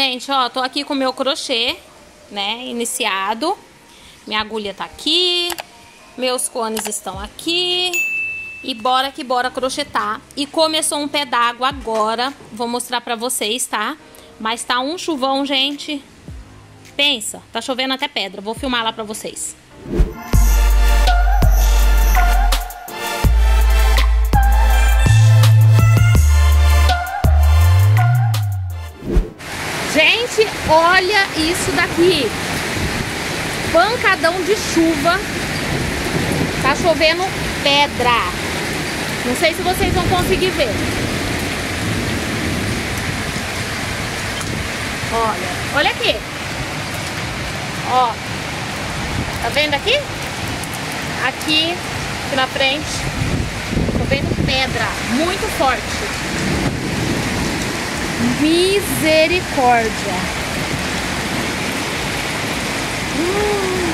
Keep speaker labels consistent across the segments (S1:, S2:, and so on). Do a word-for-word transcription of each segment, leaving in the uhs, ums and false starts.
S1: Gente, ó, tô aqui com o meu crochê, né, iniciado. Minha agulha tá aqui, meus cones estão aqui. E bora que bora crochetar. E começou um pé d'água agora, vou mostrar pra vocês, tá? Mas tá um chuvão, gente. Pensa, tá chovendo até pedra, vou filmar lá pra vocês. Gente, olha isso daqui. Pancadão de chuva. Tá chovendo pedra. Não sei se vocês vão conseguir ver. Olha, olha aqui. Ó. Tá vendo aqui? Aqui, aqui na frente. Chovendo pedra. Muito forte. Misericórdia. Hum.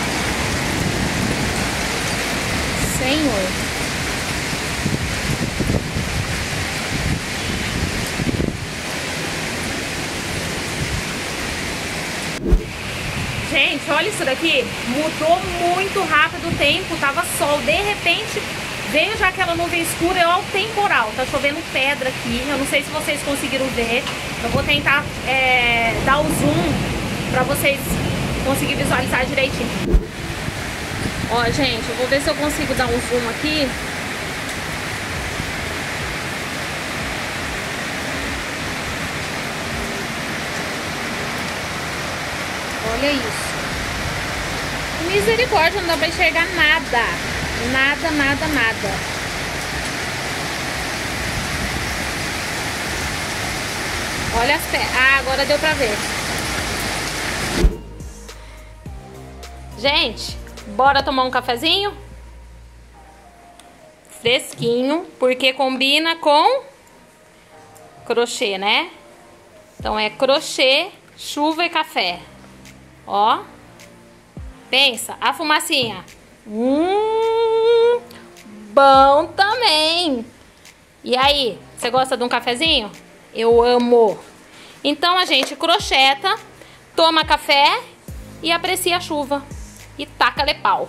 S1: Senhor. Gente, olha isso daqui. Mudou muito rápido o tempo. Tava sol. De repente veio já aquela nuvem escura. É o temporal. Tá chovendo pedra aqui. Eu não sei se vocês conseguiram ver. Eu vou tentar é, dar o zoom pra vocês conseguirem visualizar direitinho. Ó, gente, eu vou ver se eu consigo dar um zoom aqui. Olha isso. Misericórdia, não dá pra enxergar nada. Nada, nada, nada. Olha as pés. Ah, agora deu pra ver. Gente, bora tomar um cafezinho? Fresquinho, porque combina com crochê, né? Então é crochê, chuva e café. Ó. Pensa, a fumacinha. Hum, bom também. E aí, você gosta de um cafezinho? Eu amo. Então a gente crocheta, toma café e aprecia a chuva. E taca-lhe pau.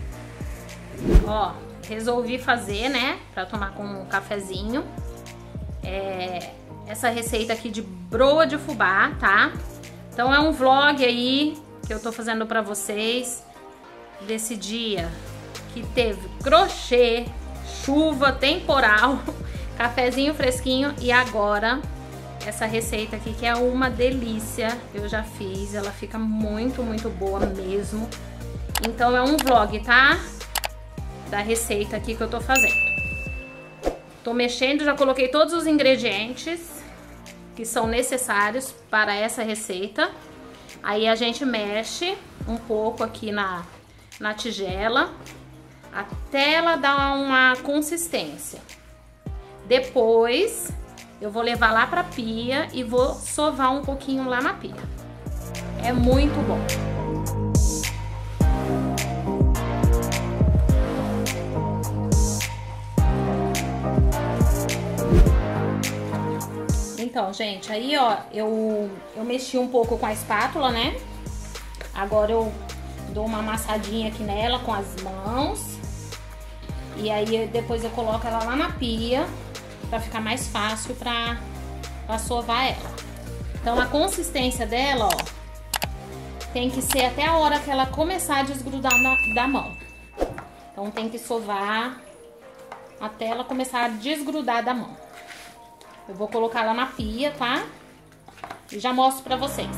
S1: Ó, resolvi fazer, né? Pra tomar com um cafezinho. É, essa receita aqui de broa de fubá, tá? Então é um vlog aí que eu tô fazendo pra vocês. Desse dia que teve crochê, chuva, temporal, cafezinho fresquinho. E agora essa receita aqui que é uma delícia. Eu já fiz, ela fica muito, muito boa mesmo. Então é um vlog, tá? Da receita aqui que eu tô fazendo. Tô mexendo, já coloquei todos os ingredientes que são necessários para essa receita. Aí a gente mexe um pouco aqui na, na tigela até ela dar uma consistência. Depois eu vou levar lá pra pia e vou sovar um pouquinho lá na pia. É muito bom. Então, gente, aí, ó, eu, eu mexi um pouco com a espátula, né? Agora eu dou uma amassadinha aqui nela com as mãos. E aí, depois eu coloco ela lá na pia, pra ficar mais fácil pra, pra sovar ela. Então, a consistência dela, ó, tem que ser até a hora que ela começar a desgrudar na, da mão. Então, tem que sovar até ela começar a desgrudar da mão. Eu vou colocar lá na pia, tá? E já mostro pra vocês.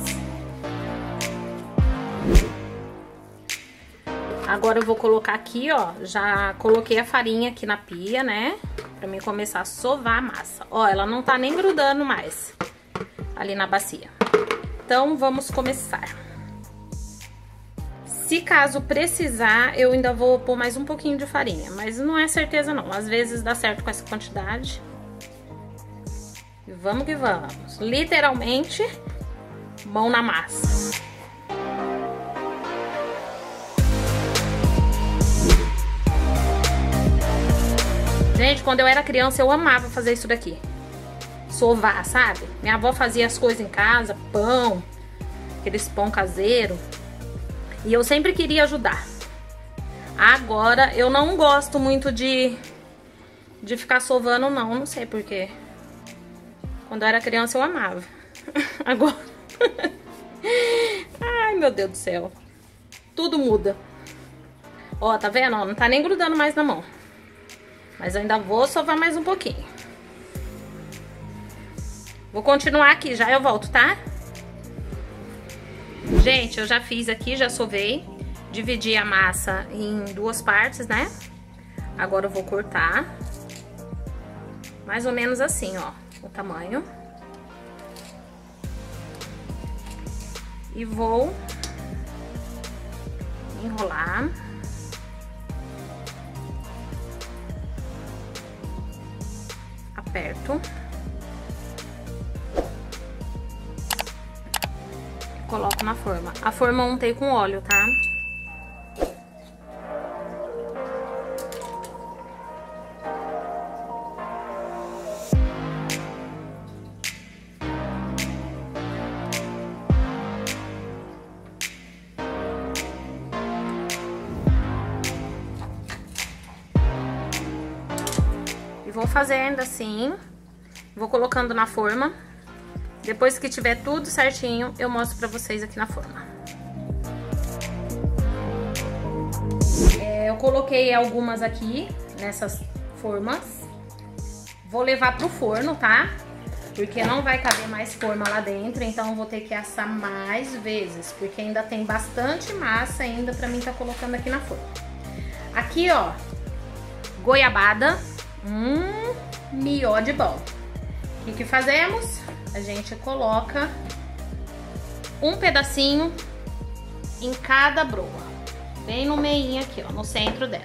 S1: Agora eu vou colocar aqui, ó. Já coloquei a farinha aqui na pia, né? Pra mim começar a sovar a massa. Ó, ela não tá nem grudando mais ali na bacia. Então, vamos começar. Se caso precisar, eu ainda vou pôr mais um pouquinho de farinha. Mas não é certeza, não. Às vezes dá certo com essa quantidade. Vamos que vamos. Literalmente, mão na massa. Gente, quando eu era criança, eu amava fazer isso daqui. Sovar, sabe? Minha avó fazia as coisas em casa, pão, aqueles pão caseiro. E eu sempre queria ajudar. Agora, eu não gosto muito de, de ficar sovando, não. Não sei porquê. Quando eu era criança, eu amava. Agora... Ai, meu Deus do céu. Tudo muda. Ó, tá vendo? Ó, não tá nem grudando mais na mão. Mas eu ainda vou sovar mais um pouquinho. Vou continuar aqui, já eu volto, tá? Gente, eu já fiz aqui, já sovei. Dividi a massa em duas partes, né? Agora eu vou cortar. Mais ou menos assim, ó, o tamanho. E vou enrolar. Aperto. Coloco na forma. A forma eu untei com óleo, tá? E vou fazendo assim. Vou colocando na forma. Depois que tiver tudo certinho, eu mostro pra vocês aqui na forma. É, eu coloquei algumas aqui, nessas formas. Vou levar pro forno, tá? Porque não vai caber mais forma lá dentro, então eu vou ter que assar mais vezes. Porque ainda tem bastante massa ainda pra mim tá colocando aqui na forma. Aqui, ó, goiabada. Hum, mió de bom. O que que fazemos? A gente coloca um pedacinho em cada broa, bem no meinho aqui, ó, no centro dela.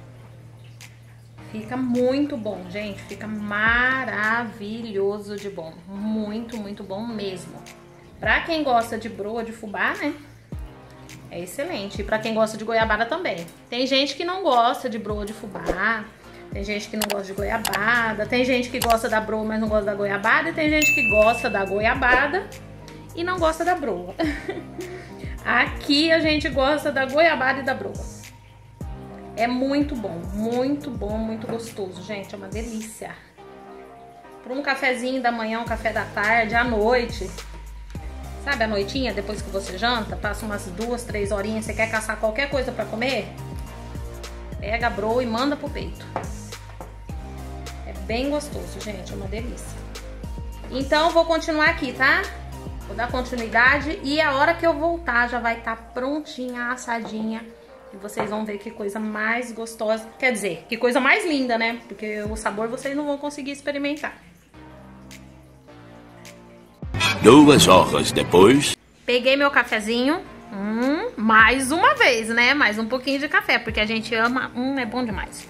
S1: Fica muito bom, gente, fica maravilhoso de bom, muito, muito bom mesmo. Pra quem gosta de broa de fubá, né, é excelente. E pra quem gosta de goiabada também. Tem gente que não gosta de broa de fubá. Tem gente que não gosta de goiabada, tem gente que gosta da broa, mas não gosta da goiabada, e tem gente que gosta da goiabada e não gosta da broa. Aqui a gente gosta da goiabada e da broa. É muito bom, muito bom, muito gostoso, gente, é uma delícia. Para um cafezinho da manhã, um café da tarde, à noite. Sabe a noitinha, depois que você janta, passa umas duas, três horinhas, você quer caçar qualquer coisa para comer? Pega a broa e manda pro peito. É bem gostoso, gente, é uma delícia. Então, vou continuar aqui, tá? Vou dar continuidade e a hora que eu voltar já vai estar tá prontinha, assadinha. E vocês vão ver que coisa mais gostosa. Quer dizer, que coisa mais linda, né? Porque o sabor vocês não vão conseguir experimentar.
S2: Duas horas depois...
S1: Peguei meu cafezinho. Hum, mais uma vez, né? Mais um pouquinho de café, porque a gente ama. Hum, é bom demais.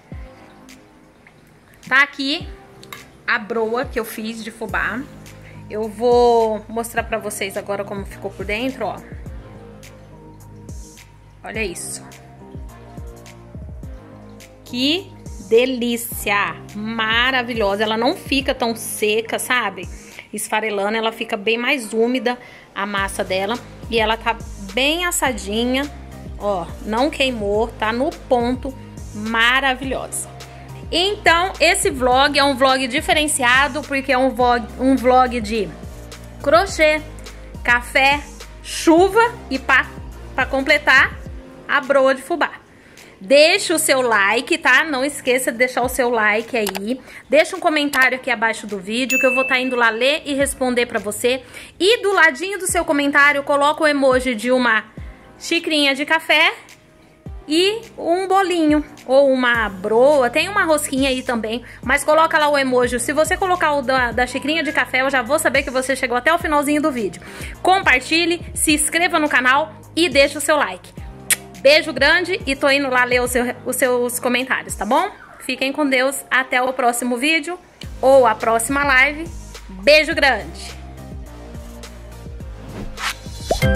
S1: Tá aqui a broa que eu fiz de fubá. Eu vou mostrar pra vocês agora como ficou por dentro, ó. Olha isso. Que delícia! Maravilhosa. Ela não fica tão seca, sabe? Esfarelando, ela fica bem mais úmida, a massa dela. E ela tá bem assadinha, ó, não queimou, tá no ponto, maravilhosa. Então, esse vlog é um vlog diferenciado, porque é um vlog, um vlog de crochê, café, chuva e pra, pra completar, a broa de fubá. Deixa o seu like, tá? Não esqueça de deixar o seu like aí. Deixa um comentário aqui abaixo do vídeo, que eu vou estar indo lá ler e responder pra você. E do ladinho do seu comentário, coloca o emoji de uma xicrinha de café e um bolinho, ou uma broa. Tem uma rosquinha aí também, mas coloca lá o emoji. Se você colocar o da, da xicrinha de café, eu já vou saber que você chegou até o finalzinho do vídeo. Compartilhe, se inscreva no canal e deixa o seu like. Beijo grande e tô indo lá ler o seu, os seus comentários, tá bom? Fiquem com Deus, até o próximo vídeo ou a próxima live. Beijo grande!